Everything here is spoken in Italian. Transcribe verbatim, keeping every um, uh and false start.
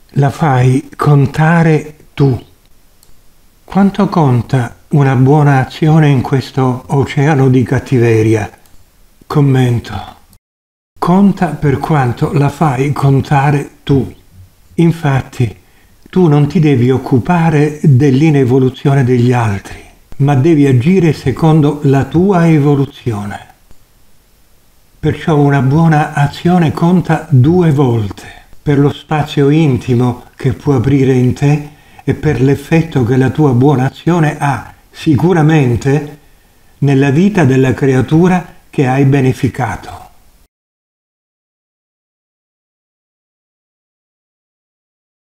la fai contare tu. Quanto conta una buona azione in questo oceano di cattiveria? Commento. Conta per quanto la fai contare tu. Infatti, tu non ti devi occupare dell'inevoluzione degli altri, ma devi agire secondo la tua evoluzione. Perciò una buona azione conta due volte, per lo spazio intimo che può aprire in te e per l'effetto che la tua buona azione ha sicuramente nella vita della creatura che hai beneficato.